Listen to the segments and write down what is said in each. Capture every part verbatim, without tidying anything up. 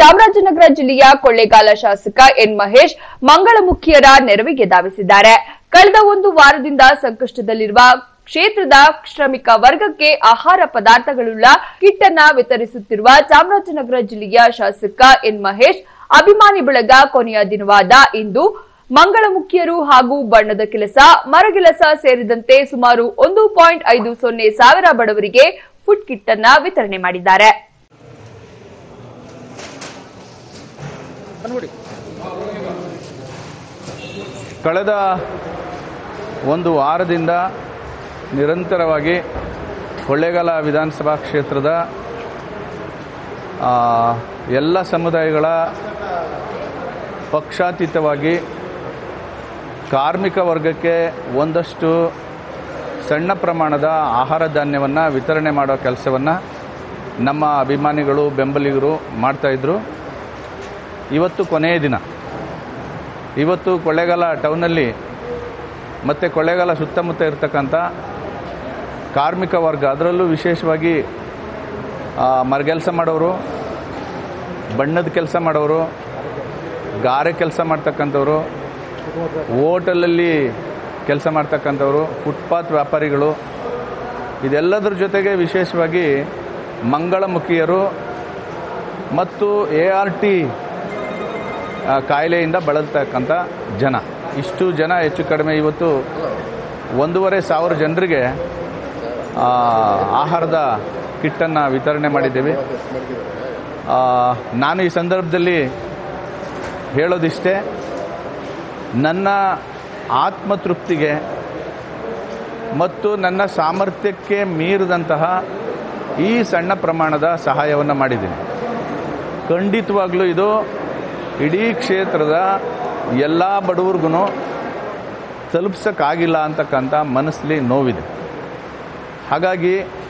ಚಾಮರಾಜನಗರ ಜಿಲ್ಲೆಯ ಕೊಳ್ಳೇಗಾಲ ಶಾಸಕ ಎನ್ ಮಹೇಶ್ ಮಂಗಳಮುಖಿಯರ ನೆರವಿಗೆ ಧಾವಿಸಿದ್ದಾರೆ. ಕಳೆದ ಒಂದು ವಾರದಿಂದ ಸಂಕಷ್ಟದಲ್ಲಿರುವ ಕ್ಷೇತ್ರದ ಶ್ರಮಿಕ ವರ್ಗಕ್ಕೆ ಆಹಾರ ಪದಾರ್ಥಗಳುಳ್ಳ ಕಿಟ್ ಅನ್ನ ವಿತರಿಸುತ್ತಿರುವ ಚಾಮರಾಜನಗರ ಜಿಲ್ಲೆಯ ಶಾಸಕ ಎನ್ ಮಹೇಶ್ ಅಭಿಮಾನಿ ಬಳಗ ಕೊನೆಯ ದಿನವಾದ ಇಂದು ಮಂಗಳಮುಖಿಯರು ಹಾಗೂ ಬಣ್ಣದ ಕೆಲಸ, ಮರಗೆಲಸ ಸೇರಿದಂತೆ ಸುಮಾರು ಒಂದು ಪಾಯಿಂಟ್ ಐದು ಸೊನ್ನೆ ಸಾವಿರ ಬಡವರಿಗೆ ಫುಡ್ ಕಿಟ್ ಅನ್ನ ವಿತರಣೆ ಮಾಡಿದ್ದಾರೆ. ಕಳೆದ ಒಂದು ವಾರದಿಂದ ನಿರಂತರವಾಗಿ ಕೊಳ್ಳೇಗಾಲ ವಿಧಾನಸಭಾ ಕ್ಷೇತ್ರದ ಎಲ್ಲ ಸಮುದಾಯಗಳ ಪಕ್ಷಾತೀತವಾಗಿ ಕಾರ್ಮಿಕ ವರ್ಗಕ್ಕೆ ಒಂದಷ್ಟು ಸಣ್ಣ ಪ್ರಮಾಣದ ಆಹಾರ ಧಾನ್ಯವನ್ನು ವಿತರಣೆ ಮಾಡೋ ಕೆಲಸವನ್ನು ನಮ್ಮ ಅಭಿಮಾನಿಗಳು ಬೆಂಬಲಿಗರು ಮಾಡ್ತಾಯಿದ್ರು. ಇವತ್ತು ಕೊನೆಯ ದಿನ. ಇವತ್ತು ಕೊಳ್ಳೇಗಾಲ ಟೌನಲ್ಲಿ ಮತ್ತು ಕೊಳ್ಳೇಗಾಲ ಸುತ್ತಮುತ್ತ ಇರತಕ್ಕಂಥ ಕಾರ್ಮಿಕ ವರ್ಗ, ಅದರಲ್ಲೂ ವಿಶೇಷವಾಗಿ ಮರಗೆಲಸ ಮಾಡೋರು, ಬಣ್ಣದ ಕೆಲಸ ಮಾಡೋರು, ಗಾರೆ ಕೆಲಸ ಮಾಡ್ತಕ್ಕಂಥವ್ರು, ಹೋಟೆಲಲ್ಲಿ ಕೆಲಸ ಮಾಡ್ತಕ್ಕಂಥವ್ರು, ಫುಟ್ಪಾತ್ ವ್ಯಾಪಾರಿಗಳು, ಇದೆಲ್ಲದರ ಜೊತೆಗೆ ವಿಶೇಷವಾಗಿ ಮಂಗಳಮುಖಿಯರು ಮತ್ತು ಎ ಆರ್ ಟಿ ಕಾಯಿಲೆಯಿಂದ ಬಳಲ್ತಕ್ಕಂಥ ಜನ, ಇಷ್ಟು ಜನ ಹೆಚ್ಚು ಕಡಿಮೆ ಇವತ್ತು ಒಂದೂವರೆ ಸಾವಿರ ಜನರಿಗೆ ಆಹಾರದ ಕಿಟ್ಟನ್ನು ವಿತರಣೆ ಮಾಡಿದ್ದೇವೆ. ನಾನು ಈ ಸಂದರ್ಭದಲ್ಲಿ ಹೇಳೋದಿಷ್ಟೇ, ನನ್ನ ಆತ್ಮತೃಪ್ತಿಗೆ ಮತ್ತು ನನ್ನ ಸಾಮರ್ಥ್ಯಕ್ಕೆ ಮೀರಿದಂತಹ ಈ ಸಣ್ಣ ಪ್ರಮಾಣದ ಸಹಾಯವನ್ನು ಮಾಡಿದ್ದೀನಿ. ಖಂಡಿತವಾಗ್ಲೂ ಇದು ಇಡೀ ಕ್ಷೇತ್ರದ ಎಲ್ಲ ಬಡವ್ರಿಗೂ ತಲುಪಿಸೋಕ್ಕಾಗಿಲ್ಲ ಅಂತಕ್ಕಂಥ ಮನಸ್ಸಲ್ಲಿ ನೋವಿದೆ. ಹಾಗಾಗಿ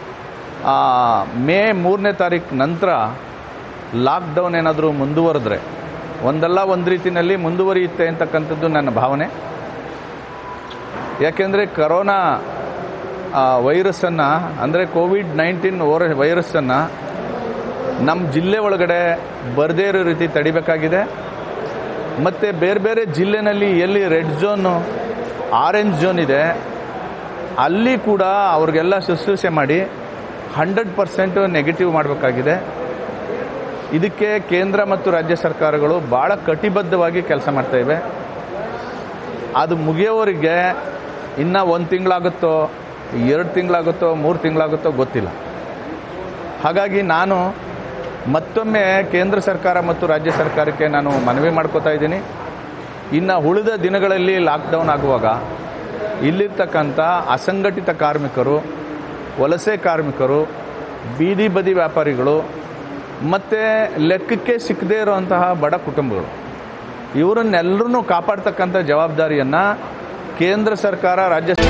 ಮೇ ಮೂರನೇ ತಾರೀಕು ನಂತರ ಲಾಕ್ಡೌನ್ ಏನಾದರೂ ಮುಂದುವರೆದ್ರೆ ಒಂದಲ್ಲ ಒಂದು ರೀತಿಯಲ್ಲಿ ಮುಂದುವರಿಯುತ್ತೆ ಅಂತಕ್ಕಂಥದ್ದು ನನ್ನ ಭಾವನೆ. ಯಾಕೆಂದರೆ ಕರೋನಾ ವೈರಸ್ಸನ್ನು, ಅಂದರೆ ಕೋವಿಡ್ ನೈನ್ಟೀನ್ ವೈರಸ್ಸನ್ನು ನಮ್ಮ ಜಿಲ್ಲೆ ಒಳಗಡೆ ಬರದೇ ಇರೋ ರೀತಿ ತಡಿಬೇಕಾಗಿದೆ. ಮತ್ತು ಬೇರೆ ಬೇರೆ ಜಿಲ್ಲೆನಲ್ಲಿ ಎಲ್ಲಿ ರೆಡ್ ಝೋನು, ಆರೆಂಜ್ ಝೋನ್ ಇದೆ, ಅಲ್ಲಿ ಕೂಡ ಅವ್ರಿಗೆಲ್ಲ ಶುಶ್ರೂಷೆ ಮಾಡಿ ಹಂಡ್ರೆಡ್ ಪರ್ಸೆಂಟು ನೆಗೆಟಿವ್ ಮಾಡಬೇಕಾಗಿದೆ. ಇದಕ್ಕೆ ಕೇಂದ್ರ ಮತ್ತು ರಾಜ್ಯ ಸರ್ಕಾರಗಳು ಭಾಳ ಕಟಿಬದ್ಧವಾಗಿ ಕೆಲಸ ಮಾಡ್ತಾಯಿವೆ. ಅದು ಮುಗಿಯೋವರೆಗೆ ಇನ್ನೂ ಒಂದು ತಿಂಗಳಾಗುತ್ತೋ, ಎರಡು ತಿಂಗಳಾಗುತ್ತೋ, ಮೂರು ತಿಂಗಳಾಗುತ್ತೋ ಗೊತ್ತಿಲ್ಲ. ಹಾಗಾಗಿ ನಾನು ಮತ್ತೊಮ್ಮೆ ಕೇಂದ್ರ ಸರ್ಕಾರ ಮತ್ತು ರಾಜ್ಯ ಸರ್ಕಾರಕ್ಕೆ ನಾನು ಮನವಿ ಮಾಡ್ಕೋತಾ ಇದ್ದೀನಿ, ಇನ್ನು ಉಳಿದ ದಿನಗಳಲ್ಲಿ ಲಾಕ್ಡೌನ್ ಆಗುವಾಗ ಇಲ್ಲಿರ್ತಕ್ಕಂಥ ಅಸಂಘಟಿತ ಕಾರ್ಮಿಕರು, ವಲಸೆ ಕಾರ್ಮಿಕರು, ಬೀದಿ ಬದಿ ವ್ಯಾಪಾರಿಗಳು ಮತ್ತು ಲೆಕ್ಕಕ್ಕೆ ಸಿಕ್ಕದೇ ಇರುವಂತಹ ಬಡ ಕುಟುಂಬಗಳು, ಇವರನ್ನೆಲ್ಲರನ್ನೂ ಕಾಪಾಡ್ತಕ್ಕಂಥ ಜವಾಬ್ದಾರಿಯನ್ನು ಕೇಂದ್ರ ಸರ್ಕಾರ, ರಾಜ್ಯ